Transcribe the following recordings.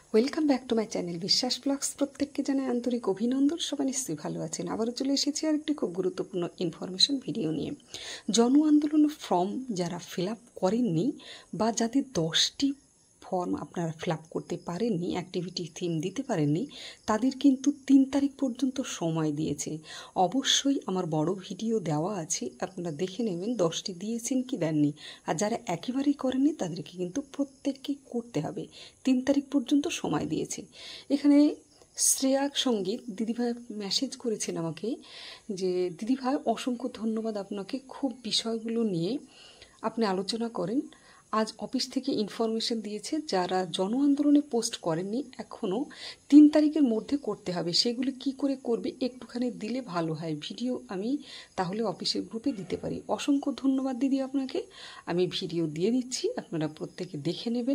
Welcome back to my channel Biswas blogs. প্রত্যেককে জানাই আন্তরিক অভিনন্দন। সবাই নিশ্চয়ই ভালো আছেন। আবারও চলে এসেছি আর একটি খুব গুরুত্বপূর্ণ ইনফরমেশন ভিডিও নিয়ে। জন আন্দোলন ফর্ম যারা ফিল আপ করেননি বা যাদের 10টি ফর্ম আপনারা ফিল আপ করতে পারেননি, অ্যাক্টিভিটি থিম দিতে পারেননি, তাদের কিন্তু 3 তারিখ পর্যন্ত সময় দিয়েছে। অবশ্যই আমার বড় ভিডিও দেওয়া আছে, আপনারা দেখে নেবেন 10টি দিয়েছেন কি দেননি। আর যারা একেবারেই করেননি তাদেরকে কিন্তু প্রত্যেককে করতে হবে। 3 তারিখ পর্যন্ত সময় দিয়েছে। এখানে শ্রেয়া সঙ্গীত দিদিভাই মেসেজ করেছেন আমাকে যে দিদিভাই অসংখ্য ধন্যবাদ আপনাকে, খুব বিষয়গুলো নিয়ে আপনি আলোচনা করেন। আজ অফিস থেকে ইনফরমেশন দিয়েছে যারা জন আন্দোলনে পোস্ট করেননি এখনও 3 তারিখের মধ্যে করতে হবে। সেগুলো কি করে করবে একটুখানি দিলে ভালো হয়, ভিডিও আমি তাহলে অফিসের গ্রুপে দিতে পারি। অসংখ্য ধন্যবাদ দিদি আপনাকে। আমি ভিডিও দিয়ে দিচ্ছি, আপনারা প্রত্যেকে দেখে নেবেন।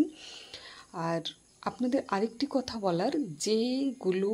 আর আপনাদের আরেকটি কথা বলার, যেগুলো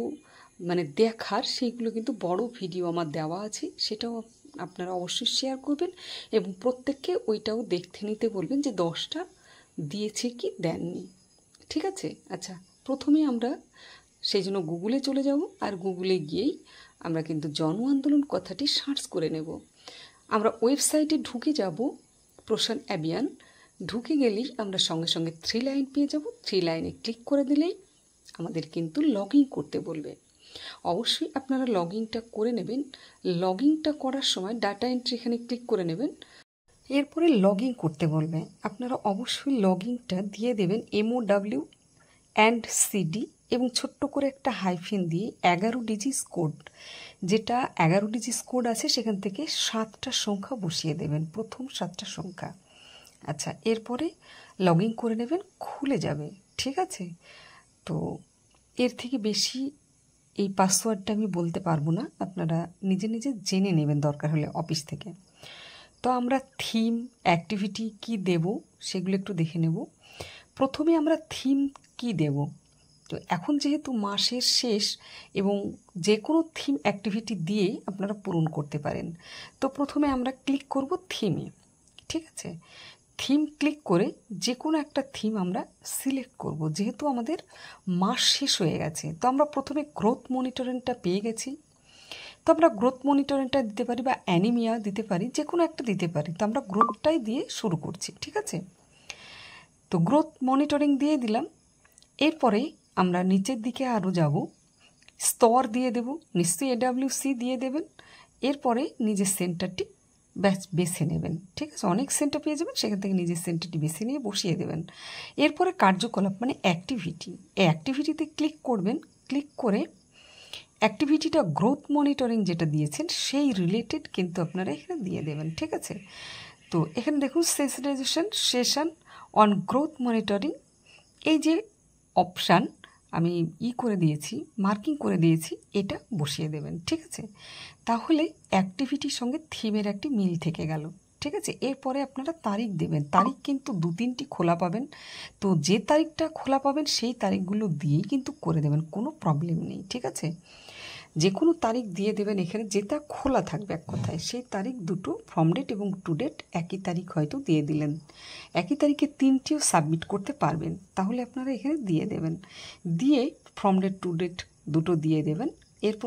দেখার সেইগুলো কিন্তু বড় ভিডিও আমার দেওয়া আছে, সেটাও আপনারা অবশ্যই শেয়ার করবেন এবং প্রত্যেককে ওইটাও দেখতে নিতে বলবেন যে 10টা দিয়েছে কি দেননি। ঠিক আছে? আচ্ছা, প্রথমে আমরা সেই জন্য গুগলে চলে যাব, আর গুগলে গিয়েই আমরা কিন্তু জন আন্দোলন কথাটি সার্চ করে নেব। আমরা ওয়েবসাইটে ঢুকে যাব, প্রশান অ্যাবিয়ান। ঢুকে গেলেই আমরা সঙ্গে সঙ্গে 3 লাইন পেয়ে যাব। 3 লাইনে ক্লিক করে দিলেই আমাদের কিন্তু লগ ইন করতে বলবে। অবশ্যই আপনারা লগ ইনটা করে নেবেন। লগ ইনটা করার সময় ডাটা এন্ট্রি এখানে ক্লিক করে নেবেন। এরপরে লগ ইন করতে বলবে। আপনারা অবশ্যই লগ ইনটা দিয়ে দেবেন MOW অ্যান্ড CD এবং ছোট্ট করে একটা হাইফিন দিয়ে 11 ডিজিট কোড, যেটা 11 ডিজিট কোড আছে সেখান থেকে 7টা সংখ্যা বসিয়ে দেবেন, প্রথম 7টা সংখ্যা। আচ্ছা, এরপরে লগ ইন করে নেবেন, খুলে যাবে। ঠিক আছে? তো এর থেকে বেশি এই পাসওয়ার্ডটা আমি বলতে পারবো না, আপনারা নিজে নিজে জেনে নেবেন দরকার হলে অফিস থেকে। তো আমরা থিম অ্যাক্টিভিটি কি দেব সেগুলো একটু দেখে নেব। প্রথমে আমরা থিম কি দেব। তো এখন যেহেতু মাসের শেষ এবং যে কোনো থিম অ্যাক্টিভিটি দিয়ে আপনারা পূরণ করতে পারেন। তো প্রথমে আমরা ক্লিক করব থিমে। ঠিক আছে? থিম ক্লিক করে যে কোনো একটা থিম আমরা সিলেক্ট করব, যেহেতু আমাদের মাস শেষ হয়ে গেছে। তো আমরা প্রথমে গ্রোথ মনিটরিংটা পেয়ে গেছি, তো আমরা গ্রোথ মনিটরিংটা দিতে পারি বা অ্যানিমিয়া দিতে পারি, যে কোনো একটা দিতে পারি। তো আমরা গ্রোথটাই দিয়ে শুরু করছি। ঠিক আছে? তো গ্রোথ মনিটরিং দিয়ে দিলাম। এরপরে আমরা নিচের দিকে আরও যাব, স্তর দিয়ে দেব, নিশ্চয়ই AWC দিয়ে দেবেন। এরপরে নিজের সেন্টারটি বেছে নেবেন। ঠিক আছে? অনেক সেন্টার পেয়ে যাবেন, সেখান থেকে নিজের সেন্টারটি বেছে নিয়ে বসিয়ে দেবেন। এরপরে কার্যকলাপ অ্যাক্টিভিটি, এই অ্যাক্টিভিটিতে ক্লিক করবেন। ক্লিক করে অ্যাক্টিভিটিটা গ্রোথ মনিটরিং যেটা দিয়েছেন সেই রিলেটেড কিন্তু আপনারা এখানে দিয়ে দেবেন। ঠিক আছে? তো এখানে দেখুন সেশন অন গ্রোথ মনিটরিং, এই যে অপশান আমি করে দিয়েছি, মার্কিং করে দিয়েছি, এটা বসিয়ে দেবেন। ঠিক আছে? তাহলে অ্যাক্টিভিটির সঙ্গে থিমের একটি মিল থেকে গেল। ঠিক আছে? এরপরে আপনারা তারিখ দেবেন। তারিখ কিন্তু 2-3টি খোলা পাবেন, তো যে তারিখটা খোলা পাবেন সেই তারিখগুলো দিয়েই কিন্তু করে দেবেন, কোনো প্রবলেম নেই। ঠিক আছে? যে কোনো তারিখ দিয়ে দেবেন এখানে, যেটা খোলা থাকবে এক কথায়। সেই তারিখ দুটো, ফর্ম ডেট এবং টু ডেট একই তারিখ হয়তো দিয়ে দিলেন। একই তারিখে 3টিও সাবমিট করতে পারবেন, তাহলে আপনারা এখানে দিয়ে দেবেন। দিয়ে ফর্ম ডেট টু ডেট দুটো দিয়ে দেবেন। এরপর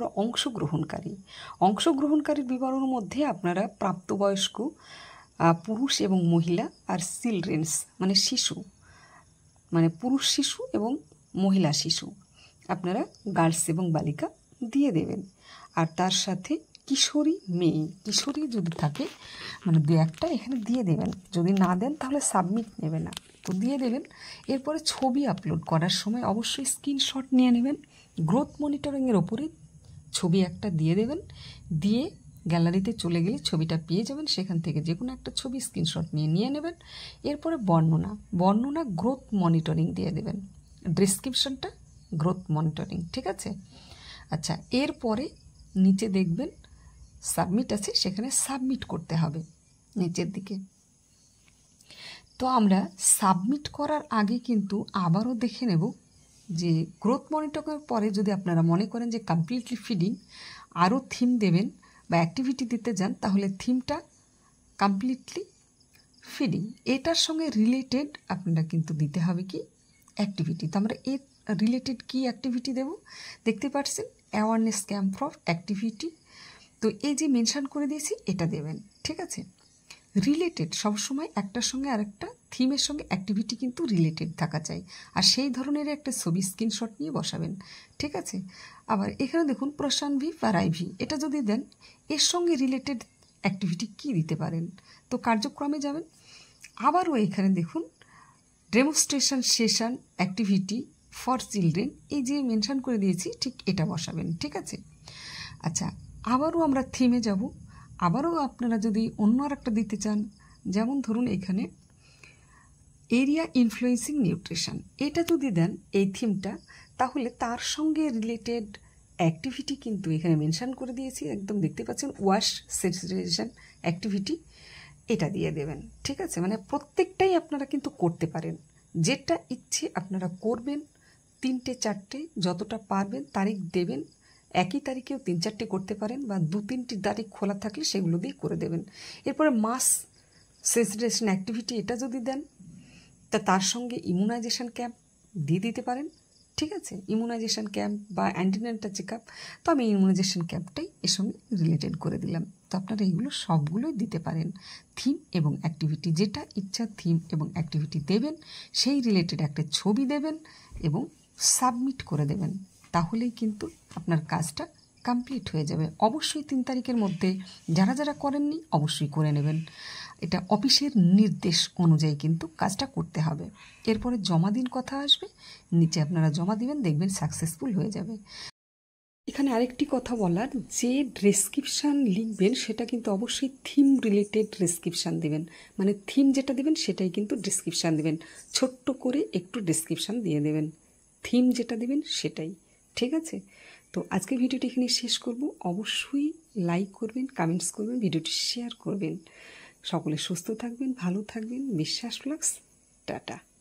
অংশগ্রহণকারীর বিবরণের মধ্যে আপনারা প্রাপ্তবয়স্ক পুরুষ এবং মহিলা, আর চিলড্রেন্স শিশু, পুরুষ শিশু এবং মহিলা শিশু, আপনারা গার্লস এবং বালিকা দিয়ে দেবেন। আর তার সাথে কিশোরী কিশোরী যদি থাকে 2-1টা এখানে দিয়ে দেবেন। যদি না দেন তাহলে সাবমিট নেবে না, তো দিয়ে দেবেন। এরপরে ছবি আপলোড করার সময় অবশ্যই স্ক্রিনশট নিয়ে নেবেন। গ্রোথ মনিটরিংয়ের ওপরে ছবি একটা দিয়ে দেবেন। দিয়ে গ্যালারিতে চলে গেলে ছবিটা পেয়ে যাবেন, সেখান থেকে যে কোনো একটা ছবি স্ক্রিনশট নিয়ে নেবেন। এরপরে বর্ণনা গ্রোথ মনিটরিং দিয়ে দেবেন। ডেসক্রিপশনটা গ্রোথ মনিটরিং। ঠিক আছে? আচ্ছা, এরপরে নিচে দেখবেন সাবমিট আছে, সেখানে সাবমিট করতে হবে নিচের দিকে। তো আমরা সাবমিট করার আগে কিন্তু আবারও দেখে নেব যে গ্রোথ মনিটরিংয়ের পরে যদি আপনারা মনে করেন যে কমপ্লিটলি ফিডিং আরও থিম দেবেন বা অ্যাক্টিভিটি দিতে যান, তাহলে থিমটা কমপ্লিটলি ফিডিং এটার সঙ্গে রিলেটেড আপনারা কিন্তু দিতে হবে কি অ্যাক্টিভিটি। তো আমরা রিলেটেড কি অ্যাক্টিভিটি দেব, দেখতে পাচ্ছেন অ্যাওয়ারনেস ক্যাম্প ফর অ্যাক্টিভিটি। তো এই যে মেনশন করে দিয়েছি এটা দেবেন, ঠিক আছে। রিলেটেড সবসময় একটার সঙ্গে আরেকটা থিমের সঙ্গে অ্যাক্টিভিটি কিন্তু রিলেটেড থাকা চাই, আর সেই ধরনের একটা ছবি স্ক্রিনশট নিয়ে বসাবেন, ঠিক আছে। আবার এখানে দেখুন প্রশানভি পারাইভি, এটা যদি দেন এর সঙ্গে রিলেটেড অ্যাক্টিভিটি কি দিতে পারেন, তো কার্যক্রমে যাবেন। আবারও এখানে দেখুন demonstration session activity for children, এই যে মেনশন করে দিয়েছি ঠিক এটা বসাবেন, ঠিক আছে। আচ্ছা, আবারও আমরা থিমে যাব। আবারও আপনারা যদি অন্য আর একটা দিতে চান, যেমন ধরুন এখানে এরিয়া ইনফ্লুয়েন্সিং নিউট্রিশন, এটা যদি দেন এই থিমটা, তাহলে তার সঙ্গে রিলেটেড অ্যাক্টিভিটি কিন্তু এখানে মেনশন করে দিয়েছি, একদম দেখতে পাচ্ছেন ওয়াশ সেন্সিটাইজেশন অ্যাক্টিভিটি, এটা দিয়ে দেবেন, ঠিক আছে। মানে প্রত্যেকটাই আপনারা কিন্তু করতে পারেন, যেটা ইচ্ছে আপনারা করবেন। 3টে 4টে যতটা পারবেন তারিখ দেবেন, একই তারিখেও 3-4টে করতে পারেন, বা 2-3টি তারিখ খোলা থাকলে সেগুলো দিয়ে করে দেবেন। এরপরে মাস সেন্সিটাইজেশন অ্যাক্টিভিটি এটা যদি দেন, তা তার সঙ্গে ইমিউনাইজেশন ক্যাম্প দিয়ে দিতে পারেন, ঠিক আছে। ইমিউনাইজেশন ক্যাম্প বা অ্যান্টিনেটাল চেক আপ, তো আমি ইমিউনাইজেশন ক্যাম্পটাই এর সঙ্গে রিলেটেড করে দিলাম। তো আপনারা এইগুলো সবগুলোই দিতে পারেন, থিম এবং অ্যাক্টিভিটি, যেটা ইচ্ছা থিম এবং অ্যাক্টিভিটি দেবেন, সেই রিলেটেড একটা ছবি দেবেন এবং সাবমিট করে দেবেন, তাহলেই কিন্তু আপনার কাজটা কমপ্লিট হয়ে যাবে। অবশ্যই 3 তারিখের মধ্যে যারা যারা করেননি অবশ্যই করে নেবেন, এটা অফিসের নির্দেশ অনুযায়ী কিন্তু কাজটা করতে হবে। এরপরে জমা দিন কথা আসবে, নিচে আপনারা জমা দিবেন, দেখবেন সাকসেসফুল হয়ে যাবে। এখানে আরেকটি কথা বলার, যে ডেসক্রিপশান লিখবেন সেটা কিন্তু অবশ্যই থিম রিলেটেড ডেসক্রিপশান দেবেন, মানে থিম যেটা দেবেন সেটাই কিন্তু ডেসক্রিপশান দেবেন, ছোট্ট করে একটু ডেসক্রিপশান দিয়ে দেবেন, থিম যেটা দেবেন সেটাই, ঠিক আছে। তো আজকে ভিডিওটি এখানে শেষ করব। অবশ্যই লাইক করবেন, কমেন্টস করবেন, ভিডিওটি শেয়ার করবেন। সকলে সুস্থ থাকবেন, ভালো থাকবেন। বিশ্বাস ফ্লগস, টাটা।